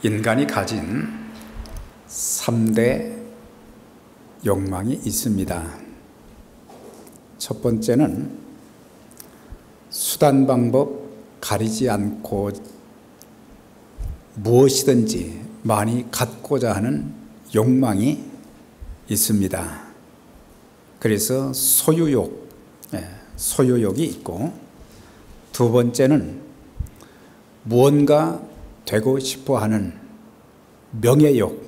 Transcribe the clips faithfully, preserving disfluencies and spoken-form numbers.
인간이 가진 삼 대 욕망이 있습니다. 첫 번째는 수단 방법 가리지 않고 무엇이든지 많이 갖고자 하는 욕망이 있습니다. 그래서 소유욕, 소유욕이 있고, 두 번째는 무언가 되고 싶어 하는 명예욕,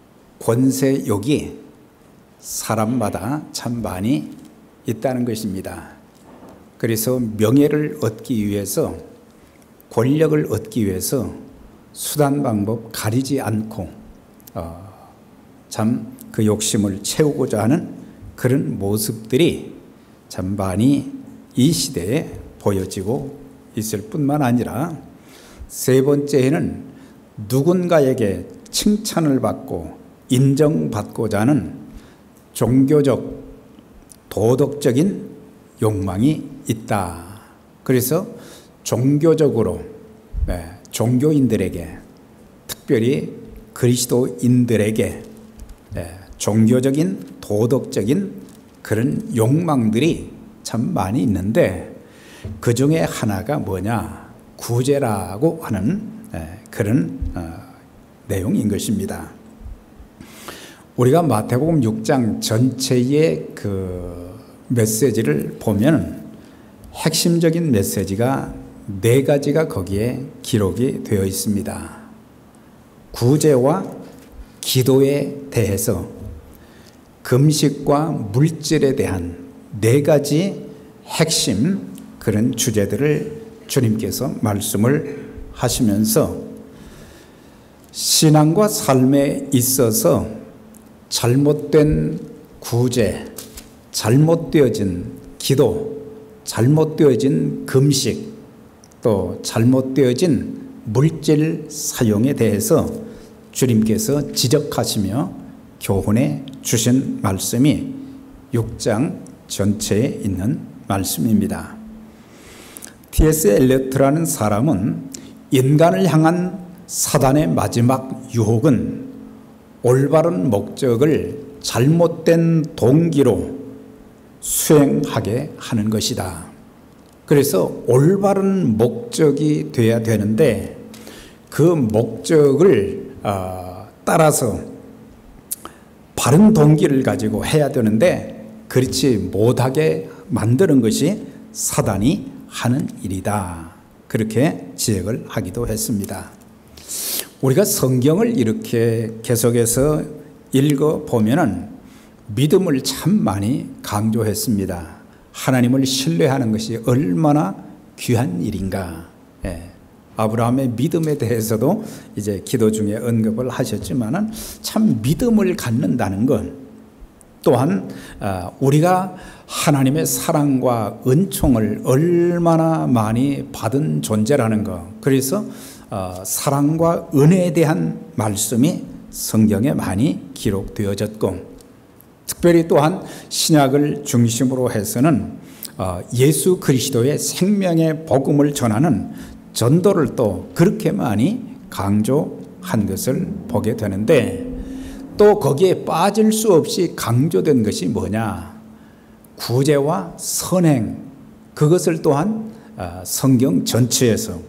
권세욕이 사람마다 참 많이 있다는 것입니다. 그래서 명예를 얻기 위해서, 권력을 얻기 위해서 수단 방법 가리지 않고 어, 참 그 욕심을 채우고자 하는 그런 모습들이 참 많이 이 시대에 보여지고 있을 뿐만 아니라, 세 번째에는 누군가에게 칭찬을 받고 인정받고자 하는 종교적, 도덕적인 욕망이 있다. 그래서 종교적으로, 네, 종교인들에게, 특별히 그리스도인들에게 네, 종교적인, 도덕적인 그런 욕망들이 참 많이 있는데, 그 중에 하나가 뭐냐? 구제라고 하는 네, 그런 어, 내용인 것입니다. 우리가 마태복음 육 장 전체의 그 메시지를 보면 핵심적인 메시지가 네 가지가 거기에 기록이 되어 있습니다. 구제와 기도에 대해서, 금식과 물질에 대한 네 가지 핵심 그런 주제들을 주님께서 말씀을 하시면서, 신앙과 삶에 있어서 잘못된 구제, 잘못되어진 기도, 잘못되어진 금식, 또 잘못되어진 물질 사용에 대해서 주님께서 지적하시며 교훈해 주신 말씀이 육 장 전체에 있는 말씀입니다. 티 에스 엘리어트라는 사람은 인간을 향한 사단의 마지막 유혹은 올바른 목적을 잘못된 동기로 수행하게 하는 것이다. 그래서 올바른 목적이 돼야 되는데, 그 목적을 어, 따라서 바른 동기를 가지고 해야 되는데 그렇지 못하게 만드는 것이 사단이 하는 일이다. 그렇게 지적을 하기도 했습니다. 우리가 성경을 이렇게 계속해서 읽어보면은 믿음을 참 많이 강조했습니다. 하나님을 신뢰하는 것이 얼마나 귀한 일인가. 예. 아브라함의 믿음에 대해서도 이제 기도 중에 언급을 하셨지만은, 참 믿음을 갖는다는 건 또한 우리가 하나님의 사랑과 은총을 얼마나 많이 받은 존재라는 것. 그래서 사랑과 은혜에 대한 말씀이 성경에 많이 기록되어졌고, 특별히 또한 신약을 중심으로 해서는 예수 그리스도의 생명의 복음을 전하는 전도를 또 그렇게 많이 강조한 것을 보게 되는데, 또 거기에 빠질 수 없이 강조된 것이 뭐냐? 구제와 선행. 그것을 또한 성경 전체에서,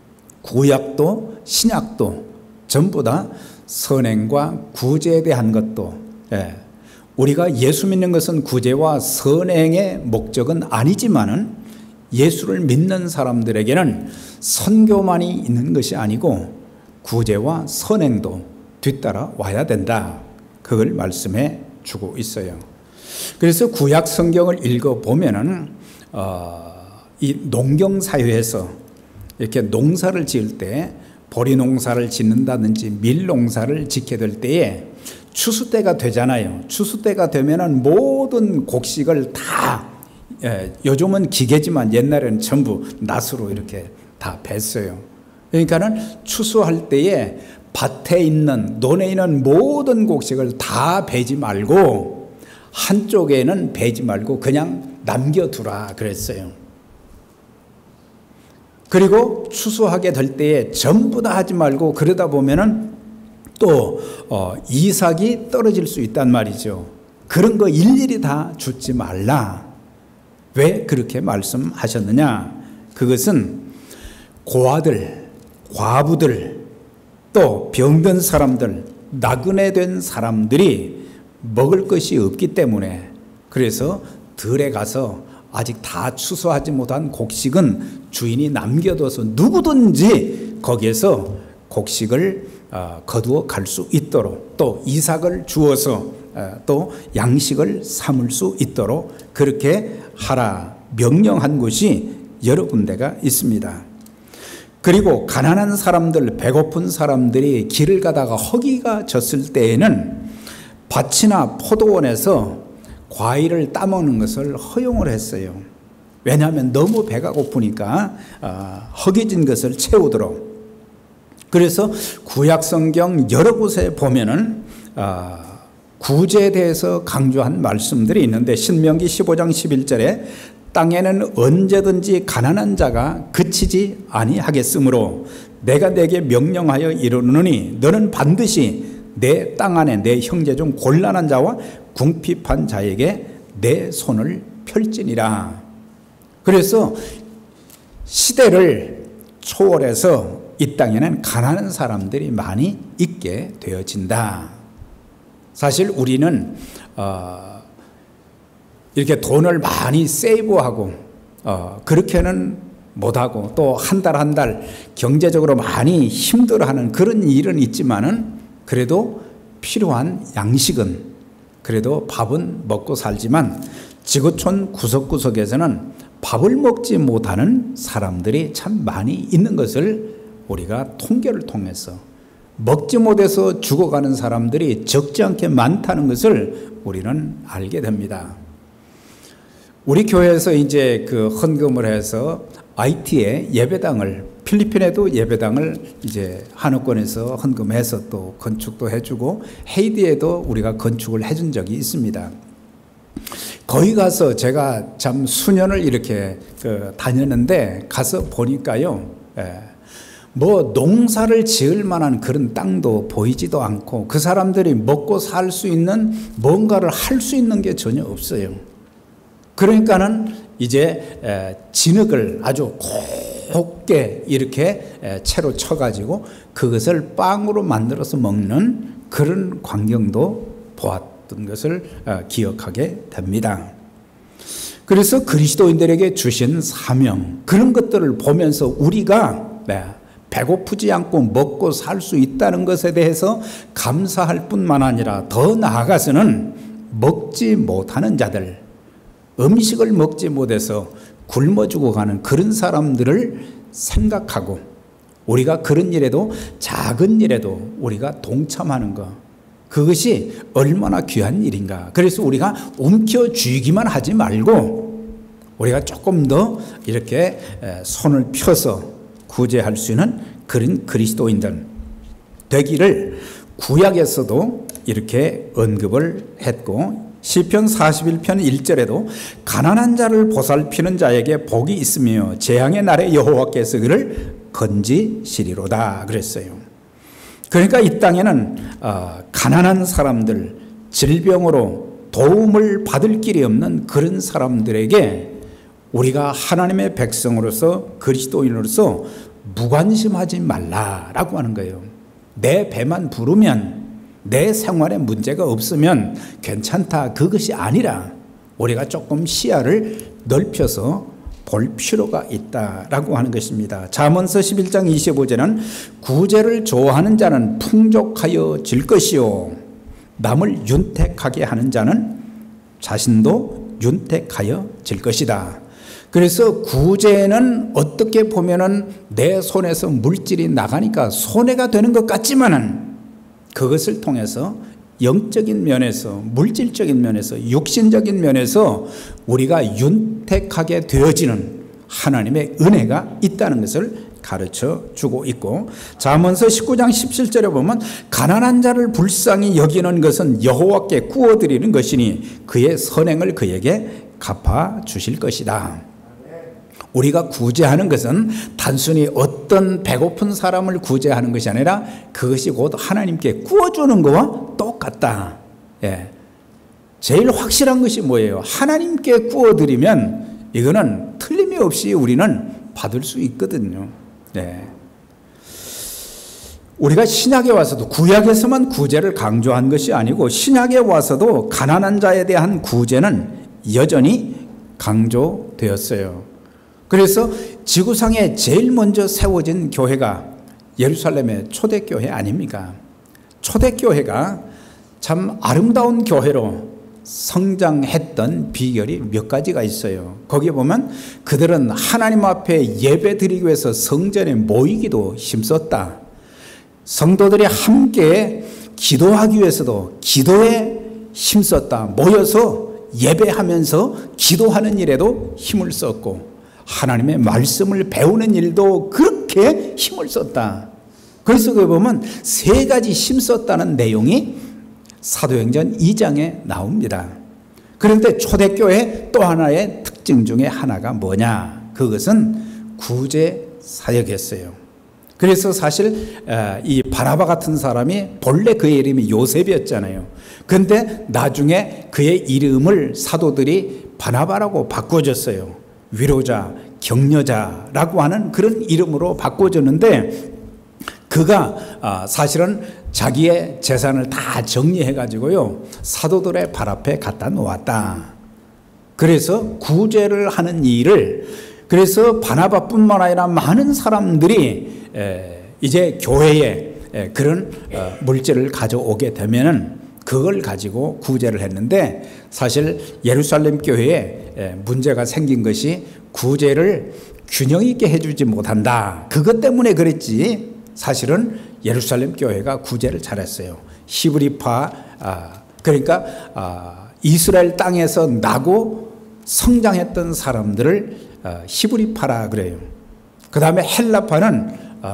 구약도 신약도 전부 다 선행과 구제에 대한 것도, 예, 우리가 예수 믿는 것은 구제와 선행의 목적은 아니지만은, 예수를 믿는 사람들에게는 선교만이 있는 것이 아니고 구제와 선행도 뒤따라 와야 된다. 그걸 말씀해 주고 있어요. 그래서 구약 성경을 읽어보면은 어, 이 농경사회에서 이렇게 농사를 지을 때, 보리 농사를 짓는다든지 밀 농사를 짓게 될 때에 추수 때가 되잖아요. 추수 때가 되면은 모든 곡식을 다, 예, 요즘은 기계지만 옛날에는 전부 낫으로 이렇게 다 뱄어요. 그러니까는 추수할 때에 밭에 있는, 논에 있는 모든 곡식을 다 베지 말고 한쪽에는 베지 말고 그냥 남겨두라 그랬어요. 그리고 추수하게 될 때에 전부 다 하지 말고, 그러다 보면은 또 어, 이삭이 떨어질 수 있단 말이죠. 그런 거 일일이 다 주지 말라. 왜 그렇게 말씀하셨느냐? 그것은 고아들, 과부들, 또 병든 사람들, 나그네 된 사람들이 먹을 것이 없기 때문에, 그래서 들에 가서 아직 다 추수하지 못한 곡식은 주인이 남겨둬서 누구든지 거기에서 곡식을 거두어 갈 수 있도록, 또 이삭을 주어서 또 양식을 삼을 수 있도록 그렇게 하라 명령한 곳이 여러 군데가 있습니다. 그리고 가난한 사람들, 배고픈 사람들이 길을 가다가 허기가 졌을 때에는 밭이나 포도원에서 과일을 따먹는 것을 허용을 했어요. 왜냐하면 너무 배가 고프니까 허기진 것을 채우도록. 그래서 구약성경 여러 곳에 보면은 구제에 대해서 강조한 말씀들이 있는데, 신명기 십오 장 십일 절에 땅에는 언제든지 가난한 자가 그치지 아니하겠으므로 내가 내게 명령하여 이르노니 너는 반드시 내 땅 안에 내 형제 중 곤란한 자와 궁핍한 자에게 내 손을 펼지니라. 그래서 시대를 초월해서 이 땅에는 가난한 사람들이 많이 있게 되어진다. 사실 우리는 어, 이렇게 돈을 많이 세이브하고 어, 그렇게는 못하고, 또 한 달 한 달 경제적으로 많이 힘들어하는 그런 일은 있지만은 그래도 필요한 양식은, 그래도 밥은 먹고 살지만 지구촌 구석구석에서는 밥을 먹지 못하는 사람들이 참 많이 있는 것을 우리가 통계를 통해서, 먹지 못해서 죽어가는 사람들이 적지 않게 많다는 것을 우리는 알게 됩니다. 우리 교회에서 이제 그 헌금을 해서 아이티에 예배당을, 필리핀에도 예배당을 이제 한옥권에서 헌금해서 또 건축도 해주고, 헤이티에도 우리가 건축을 해준 적이 있습니다. 거기 가서 제가 참 수년을 이렇게 그 다녔는데, 가서 보니까요, 예, 뭐 농사를 지을 만한 그런 땅도 보이지도 않고, 그 사람들이 먹고 살 수 있는 뭔가를 할 수 있는 게 전혀 없어요. 그러니까는 이제 진흙을 아주 곱게 이렇게 채로 쳐가지고 그것을 빵으로 만들어서 먹는 그런 광경도 보았던 것을 기억하게 됩니다. 그래서 그리스도인들에게 주신 사명, 그런 것들을 보면서 우리가 배고프지 않고 먹고 살 수 있다는 것에 대해서 감사할 뿐만 아니라, 더 나아가서는 먹지 못하는 자들, 음식을 먹지 못해서 굶어 죽어가는 그런 사람들을 생각하고, 우리가 그런 일에도, 작은 일에도 우리가 동참하는 것, 그것이 얼마나 귀한 일인가. 그래서 우리가 움켜쥐기만 하지 말고 우리가 조금 더 이렇게 손을 펴서 구제할 수 있는 그런 그리스도인들 되기를 구약에서도 이렇게 언급을 했고, 시편 사십일 편 일 절에도 가난한 자를 보살피는 자에게 복이 있으며 재앙의 날에 여호와께서 그를 건지시리로다 그랬어요. 그러니까 이 땅에는 어, 가난한 사람들, 질병으로 도움을 받을 길이 없는 그런 사람들에게 우리가 하나님의 백성으로서, 그리스도인으로서 무관심하지 말라라고 하는 거예요. 내 배만 부르면, 내 생활에 문제가 없으면 괜찮다, 그것이 아니라 우리가 조금 시야를 넓혀서 볼 필요가 있다라고 하는 것입니다. 잠언서 십일 장 이십오 절은 구제를 좋아하는 자는 풍족하여 질 것이요 남을 윤택하게 하는 자는 자신도 윤택하여 질 것이다. 그래서 구제는 어떻게 보면은 내 손에서 물질이 나가니까 손해가 되는 것 같지만은, 그것을 통해서 영적인 면에서, 물질적인 면에서, 육신적인 면에서 우리가 윤택하게 되어지는 하나님의 은혜가 있다는 것을 가르쳐 주고 있고, 잠언서 십구 장 십칠 절에 보면 가난한 자를 불쌍히 여기는 것은 여호와께 구워드리는 것이니 그의 선행을 그에게 갚아 주실 것이다. 우리가 구제하는 것은 단순히 어떤 배고픈 사람을 구제하는 것이 아니라 그것이 곧 하나님께 구워주는 것과 똑같다. 예. 제일 확실한 것이 뭐예요? 하나님께 구워드리면 이거는 틀림이 없이 우리는 받을 수 있거든요. 예. 우리가 신약에 와서도 구약에서만 구제를 강조한 것이 아니고 신약에 와서도 가난한 자에 대한 구제는 여전히 강조되었어요. 그래서 지구상에 제일 먼저 세워진 교회가 예루살렘의 초대교회 아닙니까? 초대교회가 참 아름다운 교회로 성장했던 비결이 몇 가지가 있어요. 거기에 보면 그들은 하나님 앞에 예배 드리기 위해서 성전에 모이기도 힘썼다. 성도들이 함께 기도하기 위해서도 기도에 힘썼다. 모여서 예배하면서 기도하는 일에도 힘을 썼고 하나님의 말씀을 배우는 일도 그렇게 힘을 썼다. 그래서 그 보면 세 가지 힘썼다는 내용이 사도행전 이 장에 나옵니다. 그런데 초대교회 또 하나의 특징 중에 하나가 뭐냐? 그것은 구제 사역이었어요. 그래서 사실 이 바나바 같은 사람이 본래 그의 이름이 요셉이었잖아요. 그런데 나중에 그의 이름을 사도들이 바나바라고 바꿔줬어요. 위로자, 격려자라고 하는 그런 이름으로 바꿔줬는데 그가 사실은 자기의 재산을 다 정리해가지고요 사도들의 발 앞에 갖다 놓았다. 그래서 구제를 하는 일을, 그래서 바나바뿐만 아니라 많은 사람들이 이제 교회에 그런 물질을 가져오게 되면은 그걸 가지고 구제를 했는데 사실 예루살렘 교회에 문제가 생긴 것이 구제를 균형 있게 해주지 못한다. 그것 때문에 그랬지 사실은 예루살렘 교회가 구제를 잘했어요. 히브리파, 그러니까 이스라엘 땅에서 나고 성장했던 사람들을 히브리파라 그래요. 그 다음에 헬라파는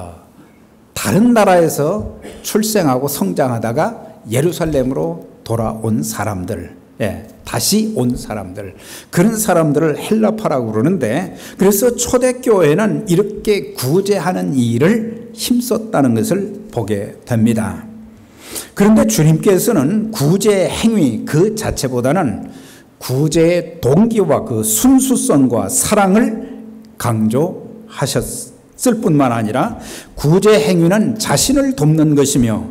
다른 나라에서 출생하고 성장하다가 예루살렘으로 돌아온 사람들, 예, 다시 온 사람들, 그런 사람들을 헬라파라고 그러는데, 그래서 초대교회는 이렇게 구제하는 일을 힘썼다는 것을 보게 됩니다. 그런데 주님께서는 구제 행위 그 자체보다는 구제의 동기와 그 순수성과 사랑을 강조하셨을 뿐만 아니라 구제 행위는 자신을 돕는 것이며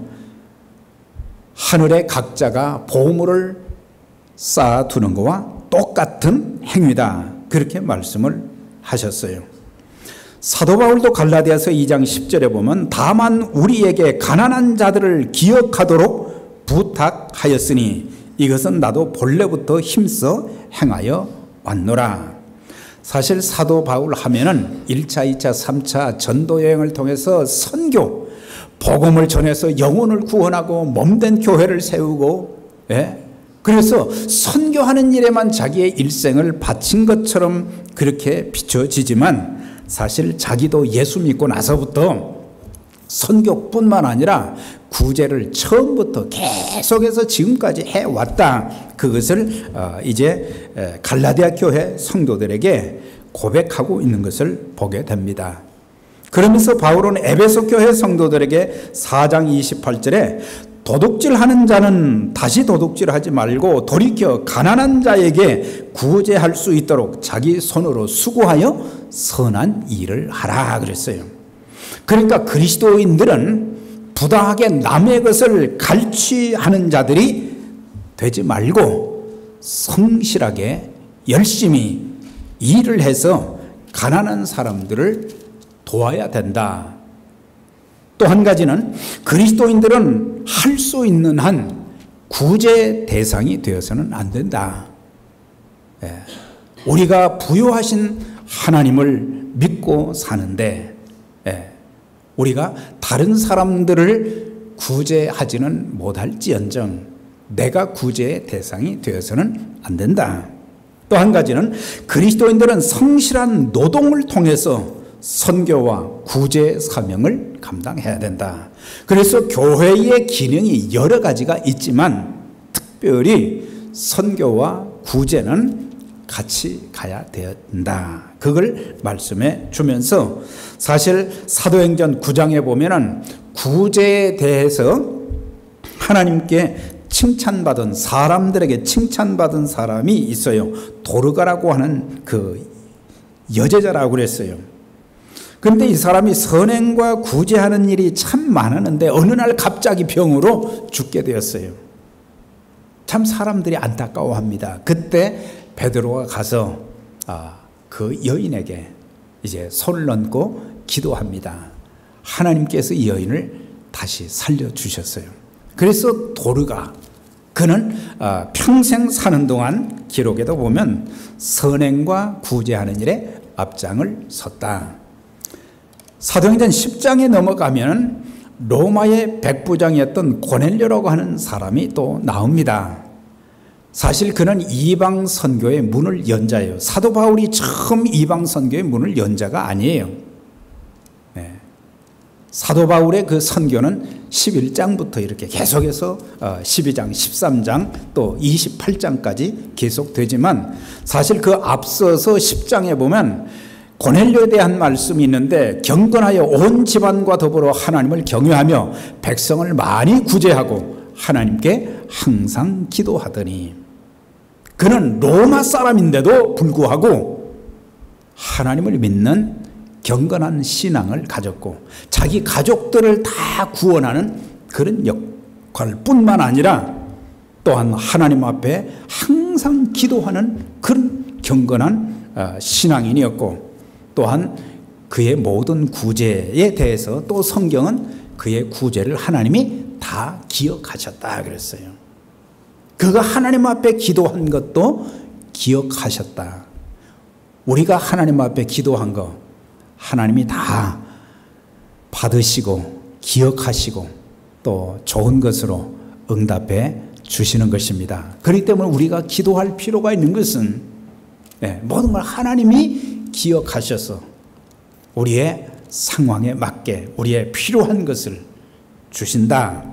하늘의 각자가 보물을 쌓아두는 것과 똑같은 행위다. 그렇게 말씀을 하셨어요. 사도 바울도 갈라디아서 이 장 십 절에 보면 다만 우리에게 가난한 자들을 기억하도록 부탁하였으니 이것은 나도 본래부터 힘써 행하여 왔노라. 사실 사도 바울 하면은 일 차, 이 차, 삼 차 전도 여행을 통해서 선교, 복음을 전해서 영혼을 구원하고 몸된 교회를 세우고, 예? 그래서 선교하는 일에만 자기의 일생을 바친 것처럼 그렇게 비춰지지만 사실 자기도 예수 믿고 나서부터 선교뿐만 아니라 구제를 처음부터 계속해서 지금까지 해왔다. 그것을 이제 갈라디아 교회 성도들에게 고백하고 있는 것을 보게 됩니다. 그러면서 바울은 에베소 교회 성도들에게 사 장 이십팔 절에 도둑질하는 자는 다시 도둑질하지 말고 돌이켜 가난한 자에게 구제할 수 있도록 자기 손으로 수고하여 선한 일을 하라 그랬어요. 그러니까 그리스도인들은 부당하게 남의 것을 갈취하는 자들이 되지 말고 성실하게 열심히 일을 해서 가난한 사람들을 도와야 된다. 또 한 가지는 그리스도인들은 할 수 있는 한 구제 대상이 되어서는 안 된다. 예. 우리가 부요하신 하나님을 믿고 사는데, 예. 우리가 다른 사람들을 구제하지는 못할지언정 내가 구제의 대상이 되어서는 안 된다. 또 한 가지는 그리스도인들은 성실한 노동을 통해서 선교와 구제 사명을 감당해야 된다. 그래서 교회의 기능이 여러 가지가 있지만 특별히 선교와 구제는 같이 가야 된다. 그걸 말씀해 주면서 사실 사도행전 구 장에 보면은 구제에 대해서 하나님께 칭찬받은 사람들에게 칭찬받은 사람이 있어요. 도르가라고 하는 그 여제자라고 그랬어요. 그런데 이 사람이 선행과 구제하는 일이 참 많았는데 어느 날 갑자기 병으로 죽게 되었어요. 참 사람들이 안타까워합니다. 그때 베드로가 가서 아, 그 여인에게 이제 손을 얹고 기도합니다. 하나님께서 이 여인을 다시 살려주셨어요. 그래서 도르가 그는 평생 사는 동안 기록에도 보면 선행과 구제하는 일에 앞장을 섰다. 사도행전 십 장에 넘어가면 로마의 백부장이었던 고넬료라고 하는 사람이 또 나옵니다. 사실 그는 이방 선교의 문을 연 자예요. 사도 바울이 처음 이방 선교의 문을 연 자가 아니에요. 네. 사도 바울의 그 선교는 십일 장부터 이렇게 계속해서 십이 장, 십삼 장 또 이십팔 장까지 계속되지만 사실 그 앞서서 십 장에 보면 고넬료에 대한 말씀이 있는데 경건하여 온 집안과 더불어 하나님을 경외하며 백성을 많이 구제하고 하나님께 항상 기도하더니 그는 로마 사람인데도 불구하고 하나님을 믿는 경건한 신앙을 가졌고 자기 가족들을 다 구원하는 그런 역할뿐만 아니라 또한 하나님 앞에 항상 기도하는 그런 경건한 신앙인이었고 또한 그의 모든 구제에 대해서 또 성경은 그의 구제를 하나님이 다 기억하셨다 그랬어요. 그가 하나님 앞에 기도한 것도 기억하셨다. 우리가 하나님 앞에 기도한 거 하나님이 다 받으시고 기억하시고 또 좋은 것으로 응답해 주시는 것입니다. 그렇기 때문에 우리가 기도할 필요가 있는 것은 네, 모든 걸 하나님이 기억하셔서 우리의 상황에 맞게 우리의 필요한 것을 주신다.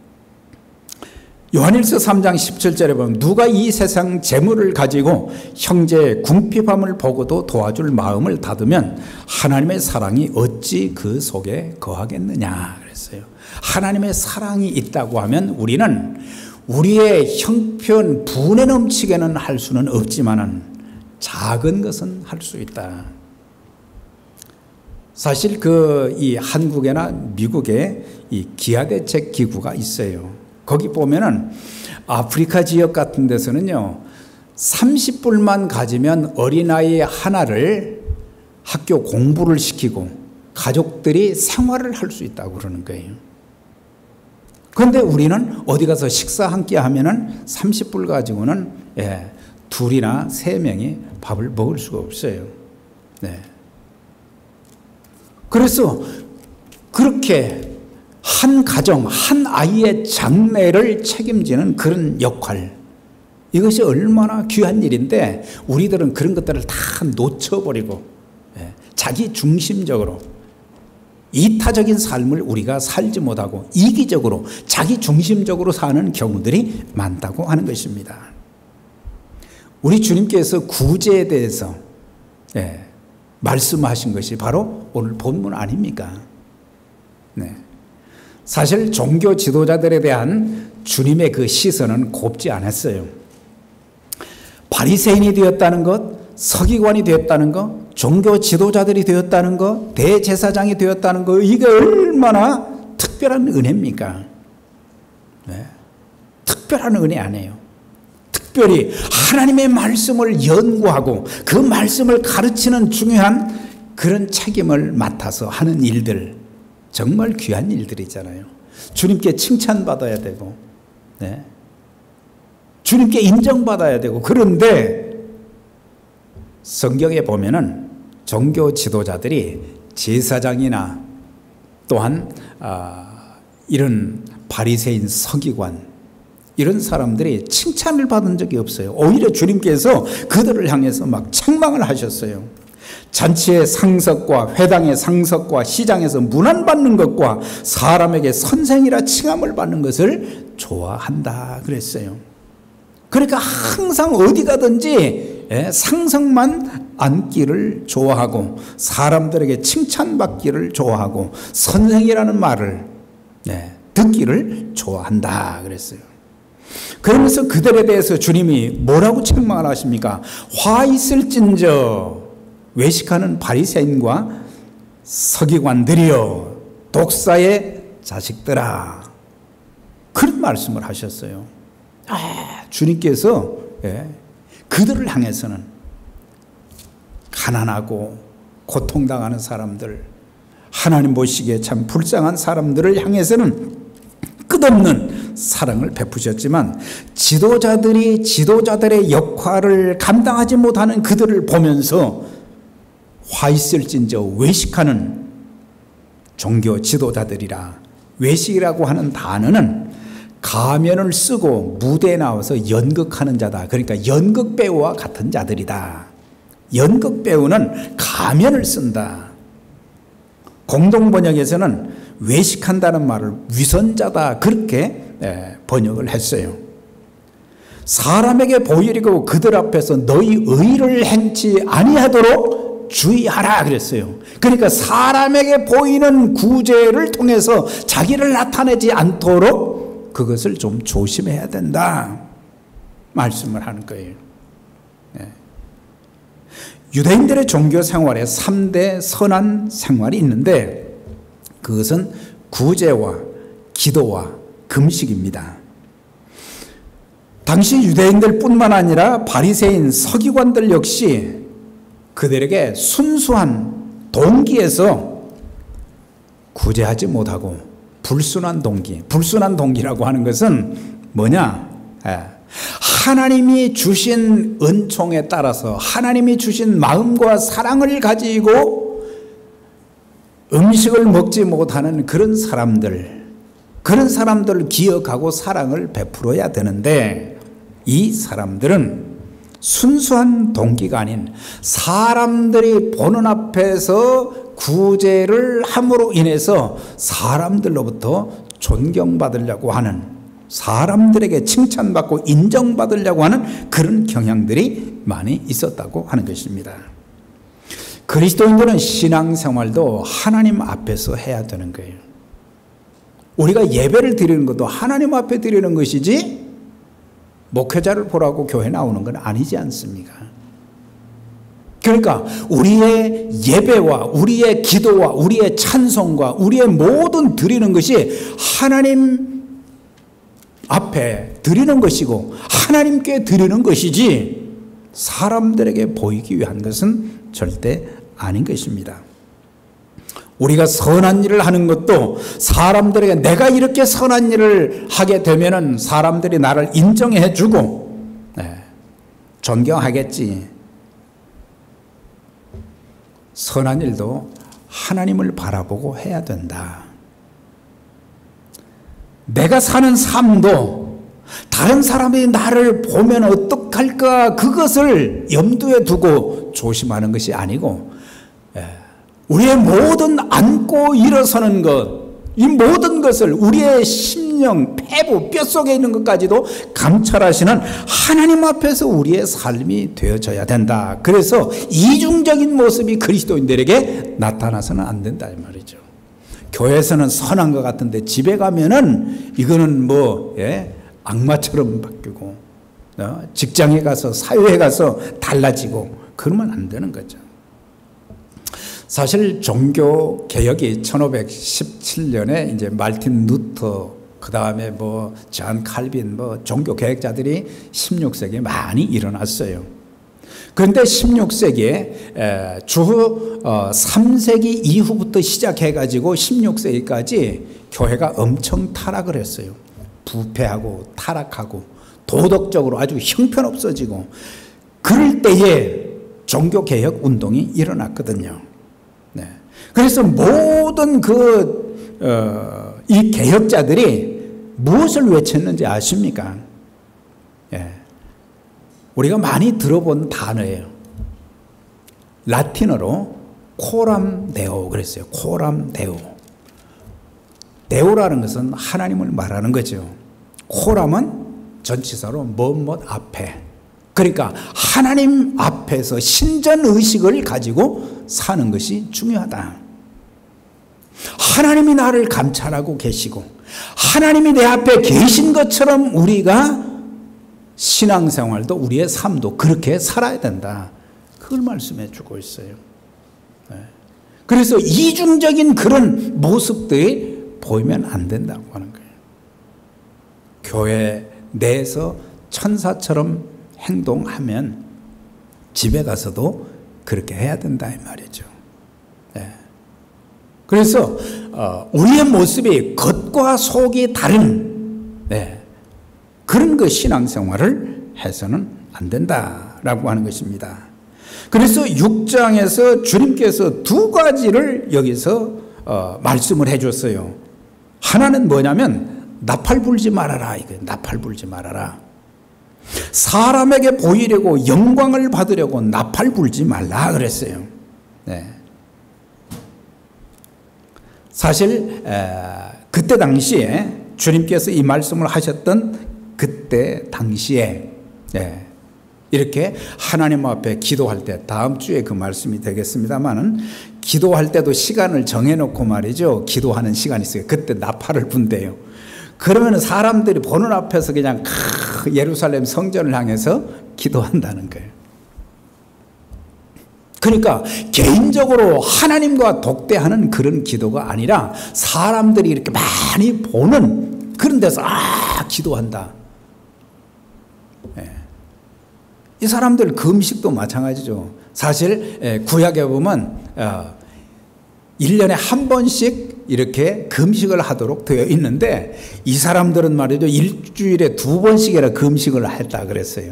요한일서 삼 장 십칠 절에 보면 누가 이 세상 재물을 가지고 형제의 궁핍함을 보고도 도와줄 마음을 닫으면 하나님의 사랑이 어찌 그 속에 거하겠느냐 그랬어요. 하나님의 사랑이 있다고 하면 우리는 우리의 형편 분에 넘치게는 할 수는 없지만은 작은 것은 할 수 있다. 사실 그 이 한국이나 미국에 이 기아대책 기구가 있어요. 거기 보면은 아프리카 지역 같은 데서는요 삼십 불만 가지면 어린아이 하나를 학교 공부를 시키고 가족들이 생활을 할 수 있다고 그러는 거예요. 그런데 우리는 어디 가서 식사 한 끼 하면은 삼십 불 가지고는 예, 둘이나 세 명이 밥을 먹을 수가 없어요. 네. 그래서 그렇게 한 가정, 한 아이의 장래를 책임지는 그런 역할, 이것이 얼마나 귀한 일인데 우리들은 그런 것들을 다 놓쳐버리고 자기 중심적으로 이타적인 삶을 우리가 살지 못하고 이기적으로 자기 중심적으로 사는 경우들이 많다고 하는 것입니다. 우리 주님께서 구제에 대해서 예, 말씀하신 것이 바로 오늘 본문 아닙니까? 네. 사실 종교 지도자들에 대한 주님의 그 시선은 곱지 않았어요. 바리새인이 되었다는 것, 서기관이 되었다는 것, 종교 지도자들이 되었다는 것, 대제사장이 되었다는 것, 이게 얼마나 특별한 은혜입니까? 네. 특별한 은혜 아니에요. 특별히 하나님의 말씀을 연구하고 그 말씀을 가르치는 중요한 그런 책임을 맡아서 하는 일들, 정말 귀한 일들이잖아요. 주님께 칭찬받아야 되고 네. 주님께 인정받아야 되고 그런데 성경에 보면은 종교 지도자들이 제사장이나 또한 아, 이런 바리새인 서기관 이런 사람들이 칭찬을 받은 적이 없어요. 오히려 주님께서 그들을 향해서 막 책망을 하셨어요. 잔치의 상석과 회당의 상석과 시장에서 문안받는 것과 사람에게 선생이라 칭함을 받는 것을 좋아한다 그랬어요. 그러니까 항상 어디 가든지 상석만 앉기를 좋아하고 사람들에게 칭찬받기를 좋아하고 선생이라는 말을 네, 듣기를 좋아한다 그랬어요. 그러면서 그들에 대해서 주님이 뭐라고 책망을 하십니까? 화 있을진저 외식하는 바리새인과 서기관들이여 독사의 자식들아, 그런 말씀을 하셨어요. 아, 주님께서 예, 그들을 향해서는 가난하고 고통당하는 사람들, 하나님 보시기에 참 불쌍한 사람들을 향해서는 끝없는 사랑을 베푸셨지만 지도자들이 지도자들의 역할을 감당하지 못하는 그들을 보면서 화 있을진저 외식하는 종교 지도자들이라, 외식이라고 하는 단어는 가면을 쓰고 무대에 나와서 연극하는 자다. 그러니까 연극 배우와 같은 자들이다. 연극 배우는 가면을 쓴다. 공동 번역에서는 외식한다는 말을 위선자다 그렇게 번역을 했어요. 사람에게 보이려고 그들 앞에서 너희 의를 행치 아니하도록 주의하라 그랬어요. 그러니까 사람에게 보이는 구제를 통해서 자기를 나타내지 않도록 그것을 좀 조심해야 된다 말씀을 하는 거예요. 네. 유대인들의 종교 생활에 삼 대 선한 생활이 있는데 그것은 구제와 기도와 금식입니다. 당시 유대인들 뿐만 아니라 바리새인 서기관들 역시 그들에게 순수한 동기에서 구제하지 못하고 불순한 동기, 불순한 동기라고 하는 것은 뭐냐? 하나님이 주신 은총에 따라서 하나님이 주신 마음과 사랑을 가지고 음식을 먹지 못하는 그런 사람들, 그런 사람들을 기억하고 사랑을 베풀어야 되는데 이 사람들은 순수한 동기가 아닌 사람들이 보는 앞에서 구제를 함으로 인해서 사람들로부터 존경받으려고 하는, 사람들에게 칭찬받고 인정받으려고 하는 그런 경향들이 많이 있었다고 하는 것입니다. 그리스도인들은 신앙생활도 하나님 앞에서 해야 되는 거예요. 우리가 예배를 드리는 것도 하나님 앞에 드리는 것이지 목회자를 보라고 교회 나오는 건 아니지 않습니까? 그러니까 우리의 예배와 우리의 기도와 우리의 찬송과 우리의 모든 드리는 것이 하나님 앞에 드리는 것이고 하나님께 드리는 것이지 사람들에게 보이기 위한 것은 절대 아닌 것입니다. 우리가 선한 일을 하는 것도 사람들에게 내가 이렇게 선한 일을 하게 되면은 사람들이 나를 인정해 주고 네, 존경하겠지. 선한 일도 하나님을 바라보고 해야 된다. 내가 사는 삶도 다른 사람이 나를 보면 어떡할까 그것을 염두에 두고 조심하는 것이 아니고 우리의 모든 앉고 일어서는 것, 이 모든 것을 우리의 심령, 폐부, 뼛속에 있는 것까지도 감찰하시는 하나님 앞에서 우리의 삶이 되어져야 된다. 그래서 이중적인 모습이 그리스도인들에게 나타나서는 안 된다 이 말이죠. 교회에서는 선한 것 같은데 집에 가면은 이거는 뭐 예, 악마처럼 바뀌고 어? 직장에 가서 사회에 가서 달라지고 그러면 안 되는 거죠. 사실 종교 개혁이 천오백십칠 년에 이제 말틴 루터 그 다음에 뭐 존 칼빈 뭐 종교 개혁자들이 십육 세기에 많이 일어났어요. 그런데 십육 세기에 주 삼 세기 이후부터 시작해가지고 십육 세기까지 교회가 엄청 타락을 했어요. 부패하고 타락하고 도덕적으로 아주 형편없어지고 그럴 때에 종교개혁 운동이 일어났거든요. 네. 그래서 모든 그, 어, 이 개혁자들이 무엇을 외쳤는지 아십니까? 예. 우리가 많이 들어본 단어예요. 라틴어로 코람 데오 그랬어요. 코람 데오. 데오라는 것은 하나님을 말하는 거죠. 코람은 전치사로 뭐뭐 앞에, 그러니까 하나님 앞에서 신전의식을 가지고 사는 것이 중요하다. 하나님이 나를 감찰하고 계시고 하나님이 내 앞에 계신 것처럼 우리가 신앙생활도 우리의 삶도 그렇게 살아야 된다. 그걸 말씀해 주고 있어요. 그래서 이중적인 그런 모습들이 보이면 안 된다고 하는 거예요. 교회 내에서 천사처럼 행동하면 집에 가서도 그렇게 해야 된다 이 말이죠. 네. 그래서 어, 우리의 모습이 겉과 속이 다른 네, 그런 그 신앙생활을 해서는 안 된다라고 하는 것입니다. 그래서 육 장에서 주님께서 두 가지를 여기서 어, 말씀을 해줬어요. 하나는 뭐냐면 나팔 불지 말아라. 이거 나팔 불지 말아라. 사람에게 보이려고 영광을 받으려고 나팔 불지 말라 그랬어요. 네. 사실 에, 그때 당시에 주님께서 이 말씀을 하셨던 그때 당시에 네, 이렇게 하나님 앞에 기도할 때 다음 주에 그 말씀이 되겠습니다만은 기도할 때도 시간을 정해놓고 말이죠. 기도하는 시간이 있어요. 그때 나팔을 분대요. 그러면 사람들이 보는 앞에서 그냥 예루살렘 성전을 향해서 기도한다는 거예요. 그러니까 개인적으로 하나님과 독대하는 그런 기도가 아니라 사람들이 이렇게 많이 보는 그런 데서 아 기도한다. 예. 이 사람들 금식도 마찬가지죠. 사실 구약에 보면 일 년에 한 번씩 이렇게 금식을 하도록 되어 있는데 이 사람들은 말이죠. 일주일에 두 번씩이나 금식을 했다 그랬어요.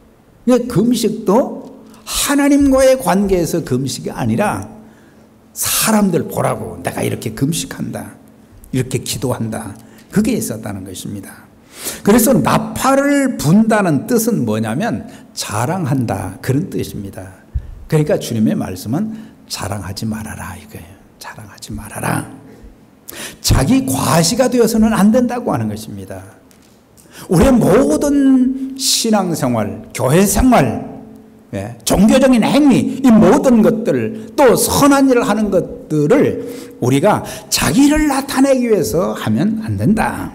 금식도 하나님과의 관계에서 금식이 아니라 사람들 보라고 내가 이렇게 금식한다. 이렇게 기도한다. 그게 있었다는 것입니다. 그래서 나팔을 분다는 뜻은 뭐냐면 자랑한다. 그런 뜻입니다. 그러니까 주님의 말씀은 자랑하지 말아라 이거예요. 자랑하지 말아라. 자기 과시가 되어서는 안 된다고 하는 것입니다. 우리의 모든 신앙생활, 교회생활, 예, 종교적인 행위, 이 모든 것들, 또 선한 일을 하는 것들을 우리가 자기를 나타내기 위해서 하면 안 된다.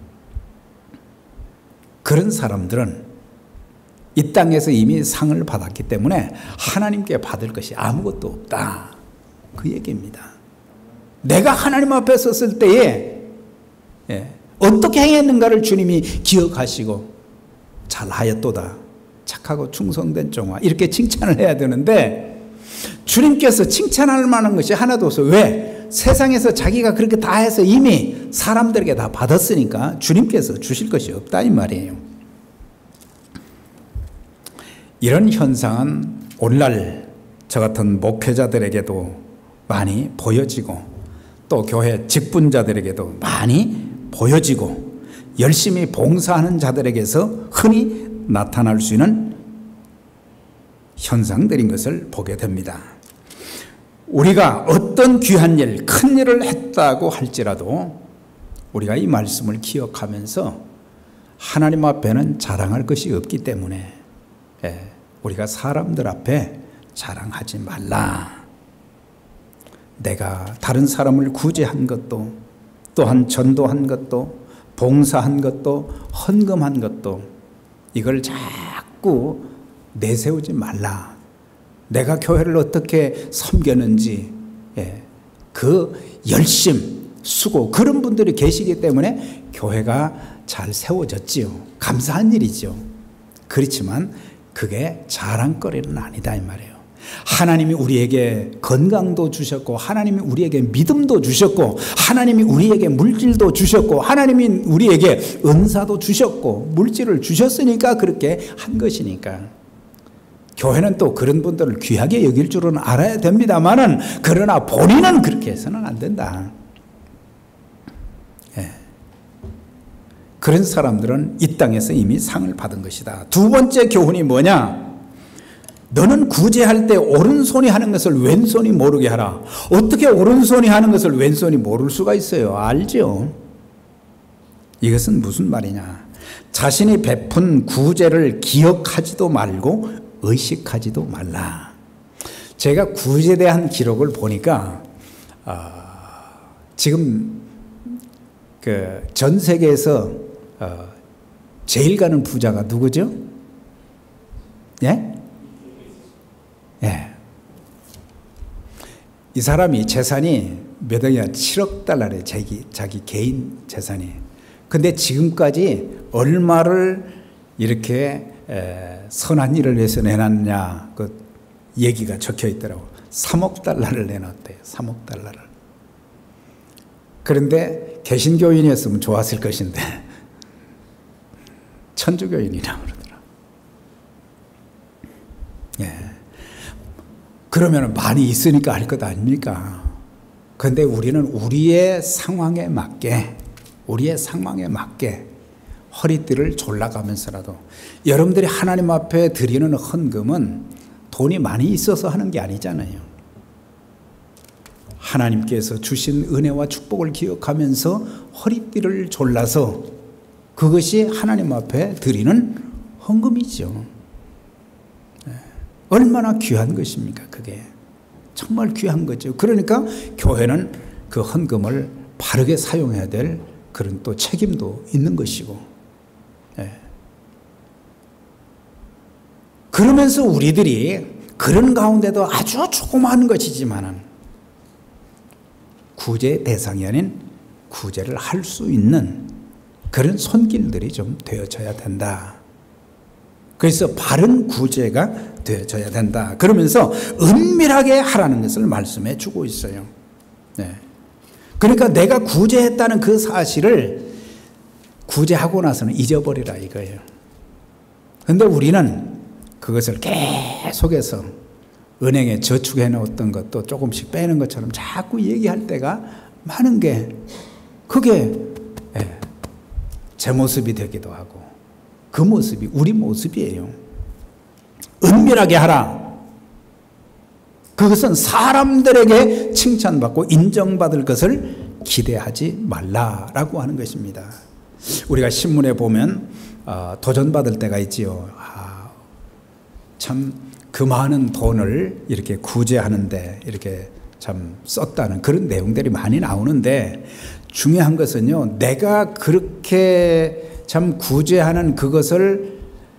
그런 사람들은 이 땅에서 이미 상을 받았기 때문에 하나님께 받을 것이 아무것도 없다. 그 얘기입니다. 내가 하나님 앞에 섰을 때에 예, 어떻게 행했는가를 주님이 기억하시고 잘하였도다. 착하고 충성된 종아 이렇게 칭찬을 해야 되는데 주님께서 칭찬할 만한 것이 하나도 없어요. 왜? 세상에서 자기가 그렇게 다 해서 이미 사람들에게 다 받았으니까 주님께서 주실 것이 없다 이 말이에요. 이런 현상은 오늘날 저 같은 목회자들에게도 많이 보여지고 또 교회 직분자들에게도 많이 보여지고 열심히 봉사하는 자들에게서 흔히 나타날 수 있는 현상들인 것을 보게 됩니다. 우리가 어떤 귀한 일, 큰 일을 했다고 할지라도 우리가 이 말씀을 기억하면서 하나님 앞에는 자랑할 것이 없기 때문에 우리가 사람들 앞에 자랑하지 말라. 내가 다른 사람을 구제한 것도 또한 전도한 것도 봉사한 것도 헌금한 것도 이걸 자꾸 내세우지 말라. 내가 교회를 어떻게 섬겼는지 예, 그 열심, 수고 그런 분들이 계시기 때문에 교회가 잘 세워졌지요. 감사한 일이죠. 그렇지만 그게 자랑거리는 아니다 이 말이에요. 하나님이 우리에게 건강도 주셨고 하나님이 우리에게 믿음도 주셨고 하나님이 우리에게 물질도 주셨고 하나님이 우리에게 은사도 주셨고 물질을 주셨으니까 그렇게 한 것이니까 교회는 또 그런 분들을 귀하게 여길 줄은 알아야 됩니다만은 그러나 본인은 그렇게 해서는 안 된다. 예. 그런 사람들은 이 땅에서 이미 상을 받은 것이다. 두 번째 교훈이 뭐냐? 너는 구제할 때 오른손이 하는 것을 왼손이 모르게 하라. 어떻게 오른손이 하는 것을 왼손이 모를 수가 있어요? 알죠? 이것은 무슨 말이냐? 자신이 베푼 구제를 기억하지도 말고 의식하지도 말라. 제가 구제에 대한 기록을 보니까 어, 지금 그 전 세계에서 어, 제일 가는 부자가 누구죠? 예? 예. 이 사람이 재산이 몇 억이야? 칠억 달러래. 자기, 자기 개인 재산이. 근데 지금까지 얼마를 이렇게 에, 선한 일을 위해서 내놨냐, 그 얘기가 적혀 있더라고. 삼억 달러를 내놨대요. 삼억 달러를. 그런데 개신교인이었으면 좋았을 것인데 천주교인이라고 그러더라. 예. 그러면 많이 있으니까 할 것 아닙니까? 그런데 우리는 우리의 상황에 맞게, 우리의 상황에 맞게 허리띠를 졸라가면서라도, 여러분들이 하나님 앞에 드리는 헌금은 돈이 많이 있어서 하는 게 아니잖아요. 하나님께서 주신 은혜와 축복을 기억하면서 허리띠를 졸라서 그것이 하나님 앞에 드리는 헌금이죠. 얼마나 귀한 것입니까? 그게 정말 귀한 거죠. 그러니까 교회는 그 헌금을 바르게 사용해야 될 그런 또 책임도 있는 것이고, 예. 그러면서 우리들이 그런 가운데도 아주 조그마한 것이지만은 구제 대상이 아닌 구제를 할 수 있는 그런 손길들이 좀 되어져야 된다. 그래서 바른 구제가 되어져야 된다. 그러면서 은밀하게 하라는 것을 말씀해 주고 있어요. 네. 그러니까 내가 구제했다는 그 사실을 구제하고 나서는 잊어버리라 이거예요. 그런데 우리는 그것을 계속해서 은행에 저축해 놓았던 것도 조금씩 빼는 것처럼 자꾸 얘기할 때가 많은 게, 그게 제 모습이 되기도 하고 그 모습이 우리 모습이에요. 은밀하게 하라. 그것은 사람들에게 칭찬받고 인정받을 것을 기대하지 말라라고 하는 것입니다. 우리가 신문에 보면 어, 도전받을 때가 있지요. 아, 참 그 많은 돈을 이렇게 구제하는데 이렇게 참 썼다는 그런 내용들이 많이 나오는데, 중요한 것은요, 내가 그렇게 참 구제하는 그것을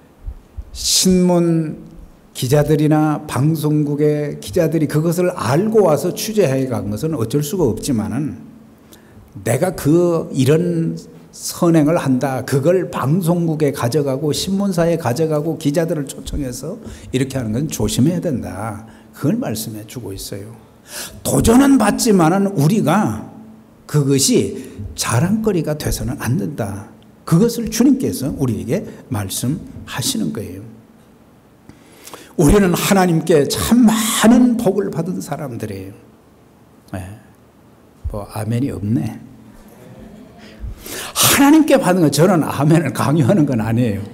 신문 기자들이나 방송국의 기자들이 그것을 알고 와서 취재해 간 것은 어쩔 수가 없지만은, 내가 그 이런 선행을 한다, 그걸 방송국에 가져가고 신문사에 가져가고 기자들을 초청해서 이렇게 하는 건 조심해야 된다. 그걸 말씀해 주고 있어요. 도전은 받지만은 우리가 그것이 자랑거리가 돼서는 안 된다. 그것을 주님께서 우리에게 말씀하시는 거예요. 우리는 하나님께 참 많은 복을 받은 사람들이에요. 네. 뭐 아멘이 없네. 하나님께 받은 건, 저는 아멘을 강요하는 건 아니에요.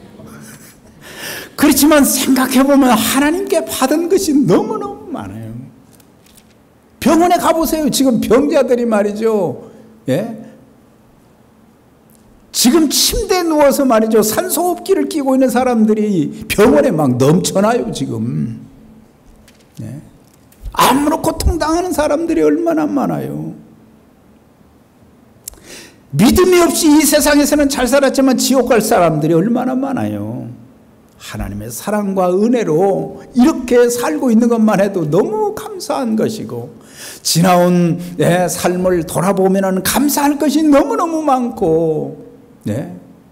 그렇지만 생각해보면 하나님께 받은 것이 너무너무 많아요. 병원에 가보세요. 지금 병자들이 말이죠. 예? 지금 침대에 누워서 말이죠. 산소호흡기를 끼고 있는 사람들이 병원에 막 넘쳐나요, 지금. 예? 아무런 고통당하는 사람들이 얼마나 많아요. 믿음이 없이 이 세상에서는 잘 살았지만 지옥 갈 사람들이 얼마나 많아요. 하나님의 사랑과 은혜로 이렇게 살고 있는 것만 해도 너무 감사한 것이고, 지나온 네, 삶을 돌아보면 감사할 것이 너무너무 많고, 네.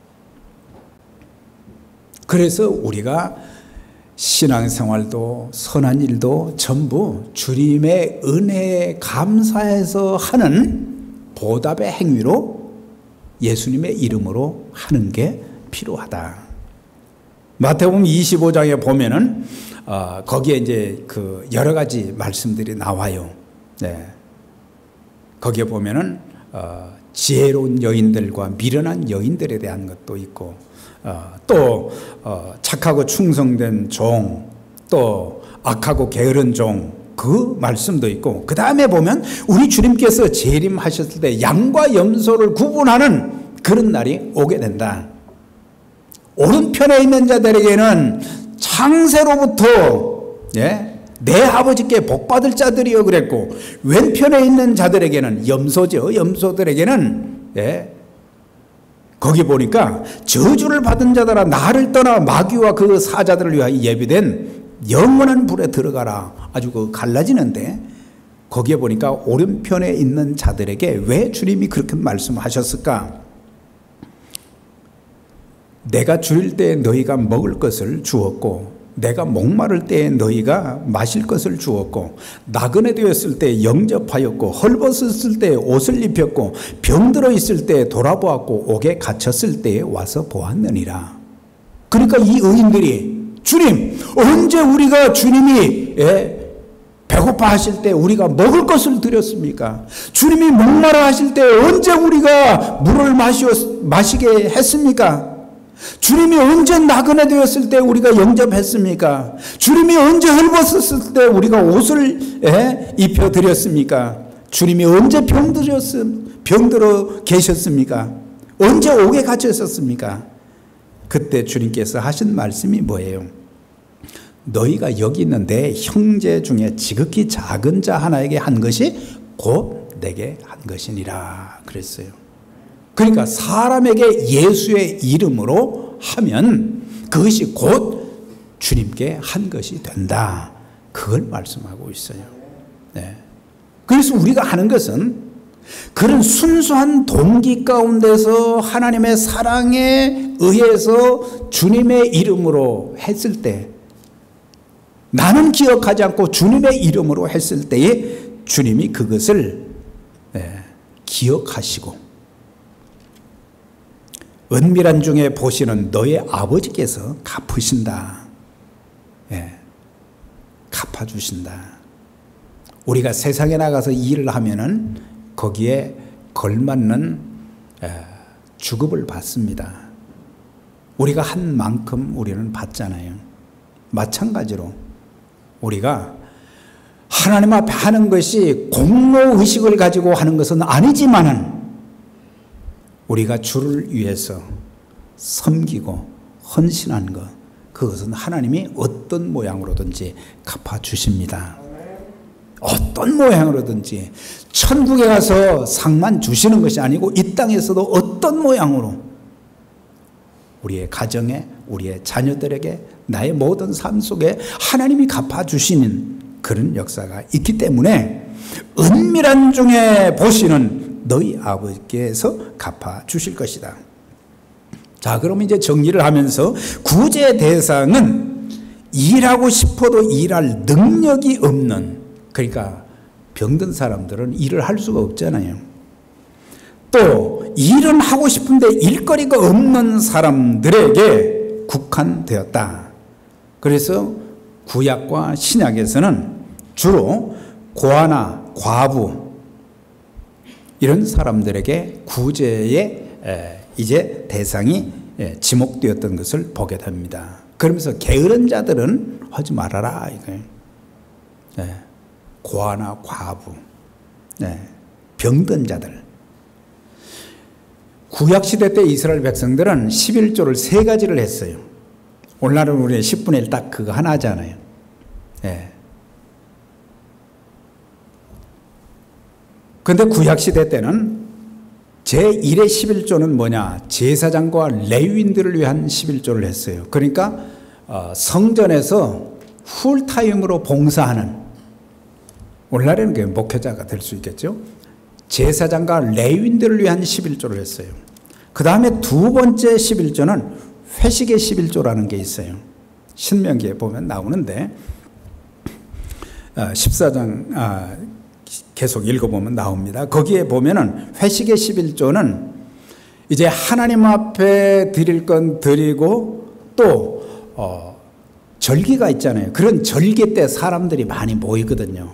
그래서 우리가 신앙생활도 선한 일도 전부 주님의 은혜에 감사해서 하는 보답의 행위로 예수님의 이름으로 하는 게 필요하다. 마태복음 이십오 장에 보면은 어, 거기에 이제 그 여러 가지 말씀들이 나와요. 네. 거기에 보면은 어, 지혜로운 여인들과 미련한 여인들에 대한 것도 있고, 어, 또 어, 착하고 충성된 종, 또 악하고 게으른 종, 그 말씀도 있고, 그 다음에 보면 우리 주님께서 재림하셨을 때 양과 염소를 구분하는 그런 날이 오게 된다. 오른편에 있는 자들에게는 창세로부터 예? 내 아버지께 복받을 자들이여 그랬고, 왼편에 있는 자들에게는, 염소죠, 염소들에게는 예? 거기 보니까 저주를 받은 자들아 나를 떠나 마귀와 그 사자들을 위하여 예비된 영원한 불에 들어가라. 아주 그 갈라지는데, 거기에 보니까 오른편에 있는 자들에게 왜 주님이 그렇게 말씀하셨을까? 내가 줄일 때 너희가 먹을 것을 주었고, 내가 목마를 때에 너희가 마실 것을 주었고, 나그네 되었을 때 영접하였고, 헐벗었을 때 옷을 입혔고, 병들어 있을 때 돌아보았고, 옥에 갇혔을 때에 와서 보았느니라. 그러니까 이 의인들이, 주님, 언제 우리가 주님이 예, 배고파 하실 때 우리가 먹을 것을 드렸습니까? 주님이 목마라 하실 때 언제 우리가 물을 마시어, 마시게 했습니까? 주님이 언제 나그네 되었을 때 우리가 영접했습니까? 주님이 언제 헐벗었을 때 우리가 옷을 예, 입혀드렸습니까? 주님이 언제 병들었, 병들어 계셨습니까? 언제 옥에 갇혀 있었습니까? 그때 주님께서 하신 말씀이 뭐예요? 너희가 여기 있는 내 형제 중에 지극히 작은 자 하나에게 한 것이 곧 내게 한 것이니라 그랬어요. 그러니까 사람에게 예수의 이름으로 하면 그것이 곧 주님께 한 것이 된다. 그걸 말씀하고 있어요. 네. 그래서 우리가 하는 것은 그런 순수한 동기 가운데서 하나님의 사랑에 의해서 주님의 이름으로 했을 때, 나는 기억하지 않고 주님의 이름으로 했을 때에 주님이 그것을 네, 기억하시고, 은밀한 중에 보시는 너의 아버지께서 갚으신다. 예, 갚아주신다. 우리가 세상에 나가서 일을 하면은 거기에 걸맞는 주급을 받습니다. 우리가 한 만큼 우리는 받잖아요. 마찬가지로 우리가 하나님 앞에 하는 것이 공로의식을 가지고 하는 것은 아니지만은 우리가 주를 위해서 섬기고 헌신한 것, 그것은 하나님이 어떤 모양으로든지 갚아주십니다. 어떤 모양으로든지. 천국에 가서 상만 주시는 것이 아니고 이 땅에서도 어떤 모양으로 우리의 가정에, 우리의 자녀들에게, 나의 모든 삶 속에 하나님이 갚아주시는 그런 역사가 있기 때문에 은밀한 중에 보시는 너희 아버지께서 갚아주실 것이다. 자, 그럼 이제 정리를 하면서 구제 대상은 일하고 싶어도 일할 능력이 없는, 그러니까 병든 사람들은 일을 할 수가 없잖아요. 또 일은 하고 싶은데 일거리가 없는 사람들에게 국한되었다. 그래서 구약과 신약에서는 주로 고아나 과부 이런 사람들에게 구제의 이제 대상이 지목되었던 것을 보게 됩니다. 그러면서 게으른 자들은 하지 말아라 이거예요. 네. 고아나 과부, 네. 병든 자들. 구약시대 때 이스라엘 백성들은 십일조를 세 가지를 했어요. 오늘날은 우리 십분의 일 딱 그거 하나 하잖아요. 네. 그런데 구약시대 때는 제일의 십일조는 뭐냐? 제사장과 레위인들을 위한 십일조를 했어요. 그러니까 성전에서 풀타임으로 봉사하는, 오늘날에는 그 목회자가 될 수 있겠죠. 제사장과 레위인들을 위한 십일조를 했어요. 그 다음에 두 번째 십일조는 회식의 십일조라는 게 있어요. 신명기에 보면 나오는데 십사장 계속 읽어보면 나옵니다. 거기에 보면은 회식의 십일조는 이제 하나님 앞에 드릴 건 드리고 또 어, 절기가 있잖아요. 그런 절기 때 사람들이 많이 모이거든요.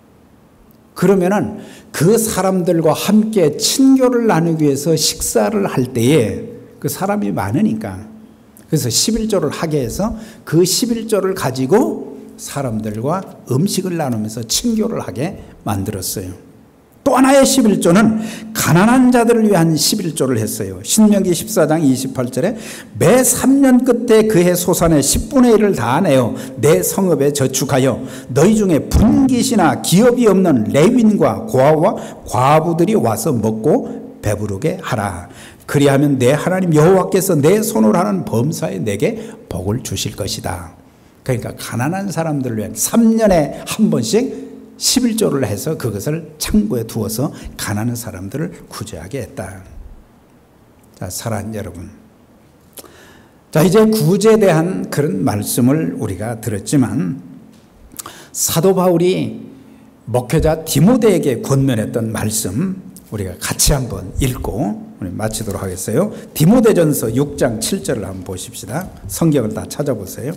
그러면은 그 사람들과 함께 친교를 나누기 위해서 식사를 할 때에 그 사람이 많으니까, 그래서 십일조를 하게 해서 그 십일조를 가지고 사람들과 음식을 나누면서 친교를 하게 만들었어요. 또 하나의 십일조는 가난한 자들을 위한 십일조를 했어요. 신명기 십사 장 이십팔 절에 매 삼 년 끝에 그해 소산의 십분의 일을 다 내어 내 성읍에 저축하여 너희 중에 분깃이나 기업이 없는 레위인과 고아와 과부들이 와서 먹고 배부르게 하라. 그리하면 내 하나님 여호와께서 내 손으로 하는 범사에 내게 복을 주실 것이다. 그러니까 가난한 사람들을 위한 삼 년에 한 번씩 십일조를 해서 그것을 창고에 두어서 가난한 사람들을 구제하게 했다. 자, 사랑하는 여러분, 자, 이제 구제에 대한 그런 말씀을 우리가 들었지만 사도 바울이 목회자 디모데에게 권면했던 말씀 우리가 같이 한번 읽고 우리 마치도록 하겠어요. 디모데전서 육 장 칠 절을 한번 보십시다. 성경을 다 찾아보세요.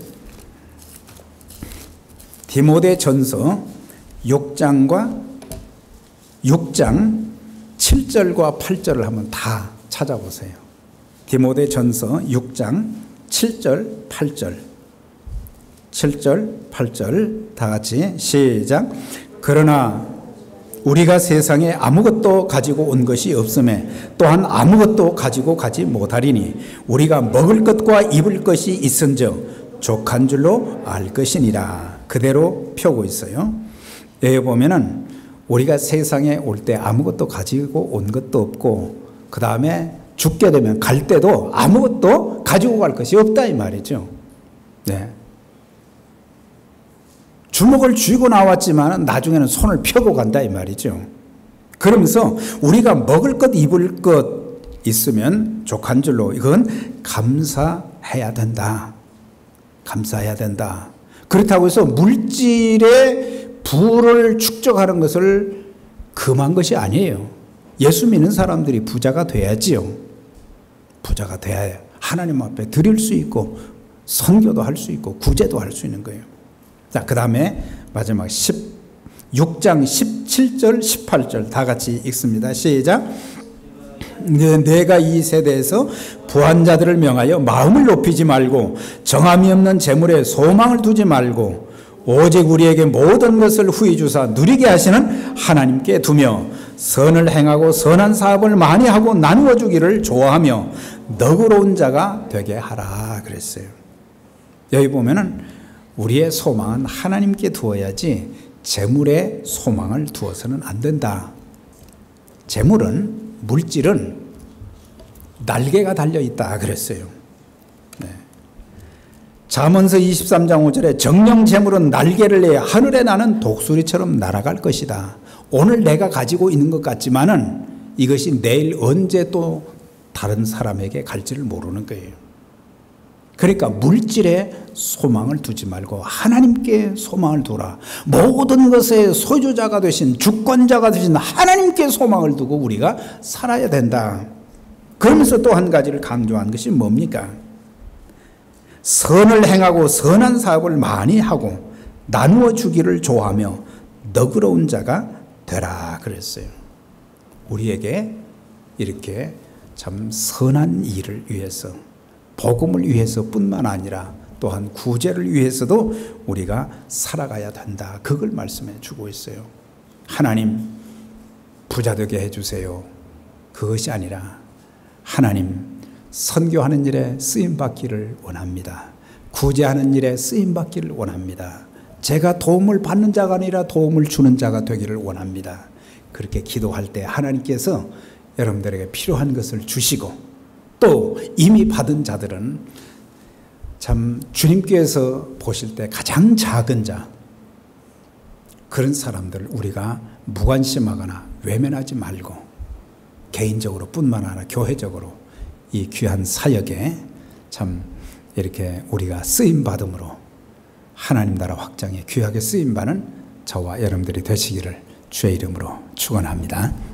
디모데전서 육 장과 육 장 칠 절과 팔 절을 한번 다 찾아보세요. 디모데전서 육 장 칠 절 팔 절 칠 절 팔 절 다 같이 시작. 그러나 우리가 세상에 아무것도 가지고 온 것이 없음에 또한 아무것도 가지고 가지 못하리니 우리가 먹을 것과 입을 것이 있은즉 족한 줄로 알 것이니라. 그대로 펴고 있어요. 여기 보면은 우리가 세상에 올 때 아무것도 가지고 온 것도 없고 그 다음에 죽게 되면 갈 때도 아무것도 가지고 갈 것이 없다 이 말이죠. 네. 주먹을 쥐고 나왔지만 나중에는 손을 펴고 간다 이 말이죠. 그러면서 우리가 먹을 것 입을 것 있으면 족한 줄로 이건 감사해야 된다. 감사해야 된다. 그렇다고 해서 물질의 부를 축적하는 것을 금한 것이 아니에요. 예수 믿는 사람들이 부자가 돼야지요. 부자가 돼야 하나님 앞에 드릴 수 있고 선교도 할 수 있고 구제도 할 수 있는 거예요. 자, 그 다음에 마지막 육 장 십칠 절 십팔 절 다 같이 읽습니다. 시작. 내가 이 세대에서 부한 자들을 명하여 마음을 높이지 말고 정함이 없는 재물에 소망을 두지 말고 오직 우리에게 모든 것을 후히 주사 누리게 하시는 하나님께 두며 선을 행하고 선한 사업을 많이 하고 나누어 주기를 좋아하며 너그러운 자가 되게 하라 그랬어요. 여기 보면은 우리의 소망은 하나님께 두어야지 재물에 소망을 두어서는 안 된다. 재물은, 물질은 날개가 달려있다 그랬어요. 네. 잠언서 이십삼 장 오 절에 정령 재물은 날개를 내어 하늘에 나는 독수리처럼 날아갈 것이다. 오늘 내가 가지고 있는 것 같지만은 이것이 내일 언제 또 다른 사람에게 갈지를 모르는 거예요. 그러니까 물질에 소망을 두지 말고 하나님께 소망을 두라. 모든 것의 소유자가 되신 주권자가 되신 하나님께 소망을 두고 우리가 살아야 된다. 그러면서 또 한 가지를 강조한 것이 뭡니까? 선을 행하고 선한 사업을 많이 하고 나누어 주기를 좋아하며 너그러운 자가 되라 그랬어요. 우리에게 이렇게 참 선한 일을 위해서 복음을 위해서뿐만 아니라 또한 구제를 위해서도 우리가 살아가야 된다. 그걸 말씀해 주고 있어요. 하나님 부자 되게 해주세요. 그것이 아니라 하나님 선교하는 일에 쓰임받기를 원합니다. 구제하는 일에 쓰임받기를 원합니다. 제가 도움을 받는 자가 아니라 도움을 주는 자가 되기를 원합니다. 그렇게 기도할 때 하나님께서 여러분들에게 필요한 것을 주시고 또 이미 받은 자들은 참 주님께서 보실 때 가장 작은 자, 그런 사람들을 우리가 무관심하거나 외면하지 말고 개인적으로 뿐만 아니라 교회적으로 이 귀한 사역에 참 이렇게 우리가 쓰임받음으로 하나님 나라 확장에 귀하게 쓰임받는 저와 여러분들이 되시기를 주의 이름으로 축원합니다.